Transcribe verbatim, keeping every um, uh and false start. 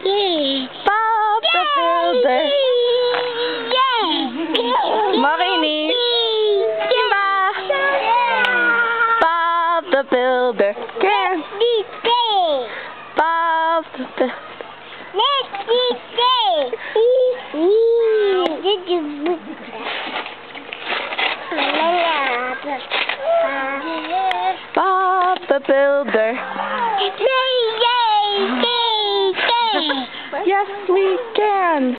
Bob the Builder. Makinig. Simba. Bob the Builder. Can. Bob the Builder. Bob the Builder. Yes, we can.